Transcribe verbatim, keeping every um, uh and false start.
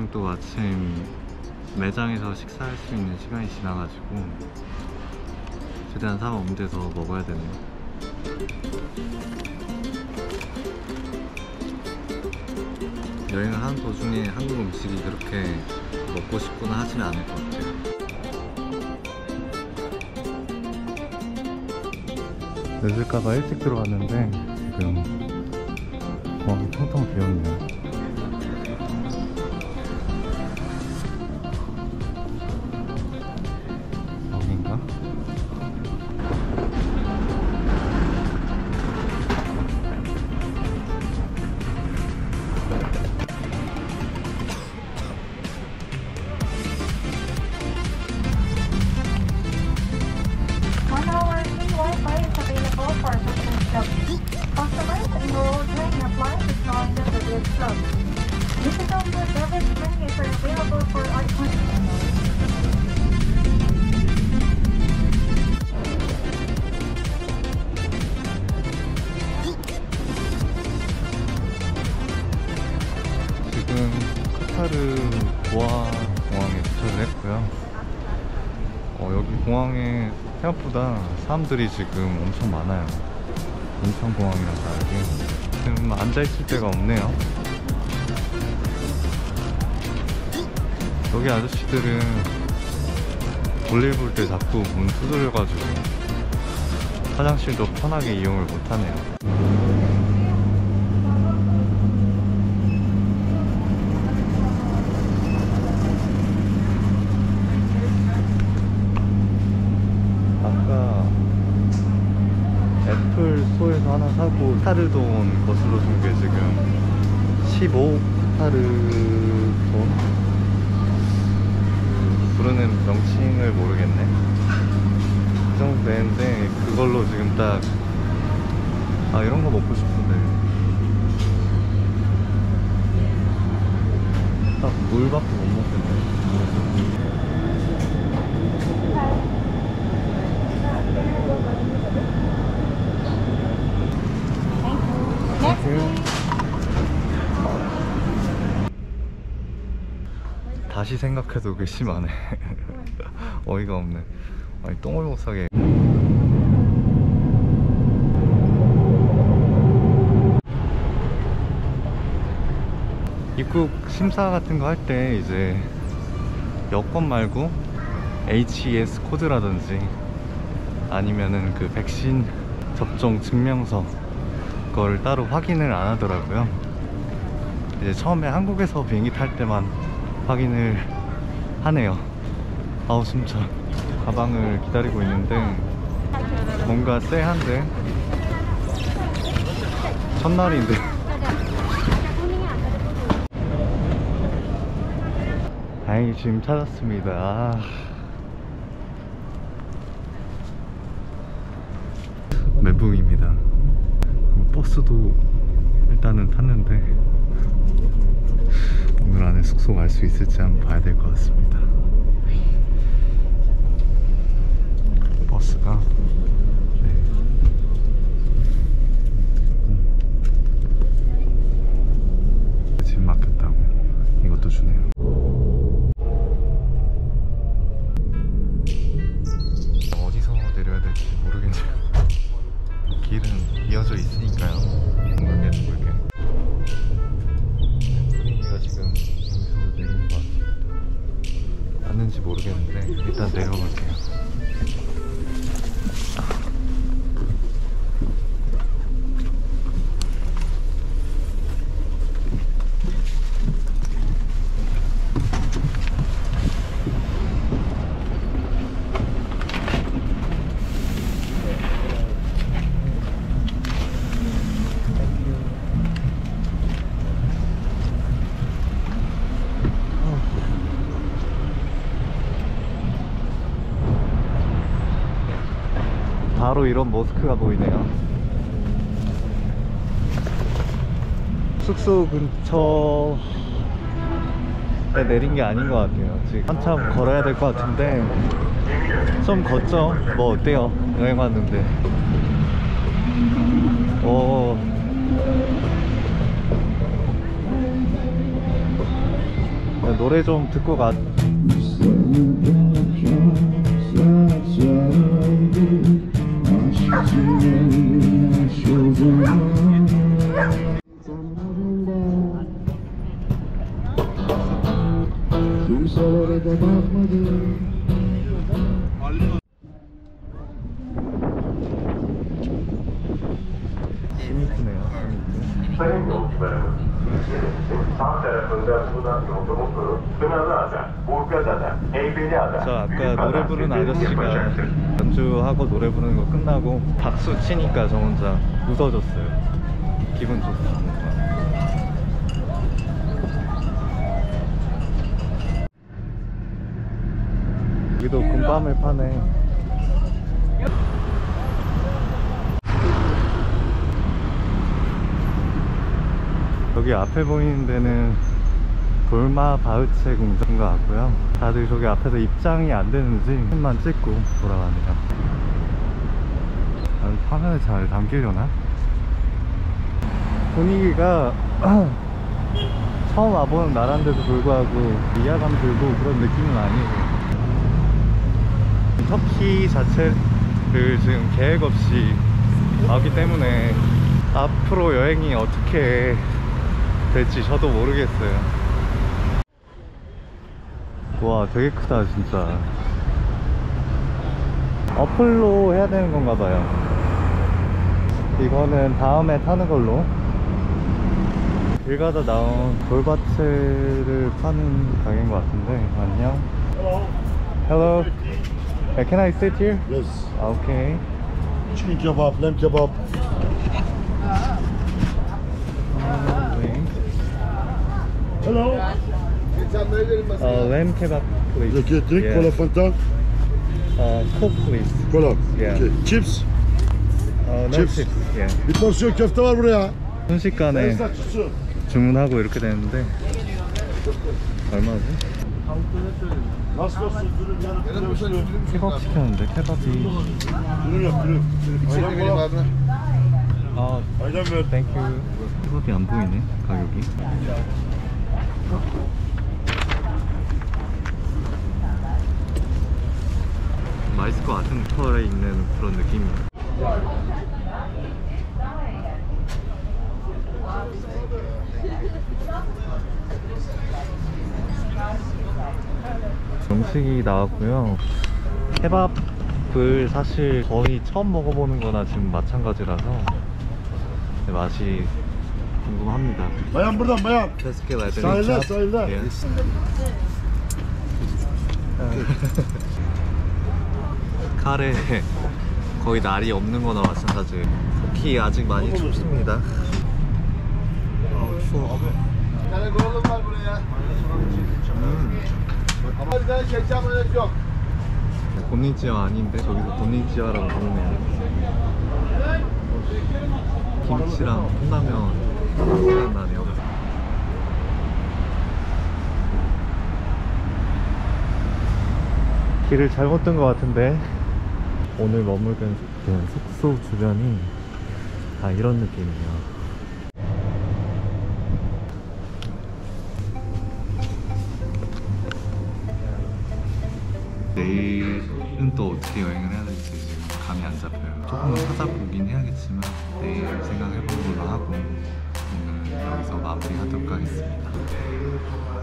지금 또 아침 매장에서 식사할 수 있는 시간이 지나가지고 최대한 사람 없는 데서 먹어야 되네요. 여행을 하는 도중에 한국 음식이 그렇게 먹고 싶거나 하지는 않을 것 같아요. 늦을까봐 일찍 들어왔는데 지금 공항이 텅텅 비었네요. 여긴가? One hour free Wi-Fi is available for business club. Customers enrolled during your flight is not in the business club. Digital food beverage menus are available for our customers. 지금 카타르 도하 공항에 도착을 했고요. 어, 여기 공항에 생각보다 사람들이 지금 엄청 많아요. 인천공항이랑 다르게 지금 앉아있을 데가 없네요. 여기 아저씨들은 볼일 볼 때 자꾸 문 두드려가지고 화장실도 편하게 이용을 못하네요. 애플 스토어에서 하나 사고 카타르돈 거슬러 준 게 지금 십오 카타르돈? 부르는 명칭을 모르겠네. 그 정도 되는데 그걸로 지금 딱 아 이런 거 먹고 싶은데 딱 물밖에 못 먹겠네. 다시 생각해도 괘씸하네. 어이가 없네. 아니 똥을 못 사게. 입국 심사 같은 거 할 때 이제 여권 말고 에이치 이 에스 코드라든지 아니면은 그 백신 접종 증명서 그걸 따로 확인을 안 하더라고요. 이제 처음에 한국에서 비행기 탈 때만 확인을 하네요. 아우 진짜 가방을 기다리고 있는데 뭔가 쎄한데 첫날인데 다행히 지금 찾았습니다. 아. 멘붕입니다. 버스도 일단은 탔는데 오늘 안에 숙소 갈 수 있을지 한번 봐야 될 것 같습니다. 버스가 네. 짐 막혔다고 이것도 주네요. 어디서 내려야 될지 모르겠네요. 길은 이어져 있으니까요. 둥글게 둥글게. 분위기가 지금 여기서 내리는 것 같습니다. 맞는지 모르겠는데 일단 내려가 볼게요. 바로 이런 모스크가 보이네요. 숙소 근처에 내린 게 아닌 것 같아요. 지금 한참 걸어야 될 것 같은데 좀 걷죠. 뭐 어때요? 여행 왔는데. 오. 노래 좀 듣고 가. 힘이 크네요. Sağ tarafında bulunan yolda motoru Pınarlıada, Burgazada, Heybeliada 저 아까 노래 부르는 아저씨가 연주하고 노래 부르는 거 끝나고 박수 치니까 저 혼자 웃어줬어요. 기분 좋습니다. 여기도 금밤을 파네. 여기 앞에 보이는 데는 돌마 바우체 공장인 것 같고요. 다들 저기 앞에서 입장이 안 되는지 사진만 찍고 돌아가네요. 아, 화면에 잘 담기려나? 분위기가 처음 와보는 나라인데도 불구하고 위화감 들고 그런 느낌은 아니에요. 터키 자체를 지금 계획 없이 왔기 때문에 앞으로 여행이 어떻게 될지 저도 모르겠어요. 와, 되게 크다 진짜. 어플로 해야 되는 건가 봐요. 이거는 다음에 타는 걸로. 길 가다 나온 돌밭을 파는 가게인 것 같은데. 안녕. Hello. Uh, can I sit here? Yes. Okay. Chicken kebab, lamb kebab. Hello. Uh, lamb kebab, please. Okay, drink Yeah. cola Fanta. Uh, Coke, please. Cola. Yeah. Okay. Chips. Uh, no Chips. chips. Yeah. Bir porsiyon köfte var buraya. 순식간에 Esnafçısı. 주문하고 이렇게 되는데 얼마지? Nasıl olsun? Dürüm yarım kilo üstü. 케밥 시켰는데 케밥이 Dürüm yap dürüm. Ayran kola. 아, Ayran ver. 땡큐. 케밥이 안 보이네 가격이. 맛있을 것 같은 털에 있는 그런 느낌이에요. 음식이 나왔고요. 케밥을 사실 거의 처음 먹어보는 거나 지금 마찬가지라서 맛이 궁금합니다. Bayan buradan bayan. Sahilde sahilde. 예. 카레 거의 날이 없는 거나 마찬가지예요. 터키 아직 많이 춥습니다. 아, 추워. 음. 곤니찌와 아닌데 저기서 곤니찌와라고 부르네요. 김치랑 컵라면 생각나네요. 길을 잘못 든 것 같은데 오늘 머물던 숙소 주변이 다 이런 느낌이에요. 내일은 또 어떻게 여행을 해야 될지 지금 감이 안 잡혀요. 조금 찾아보긴 해야겠지만 내일 생각해보는 걸로 하고 오늘 여기서 마무리하도록 하겠습니다.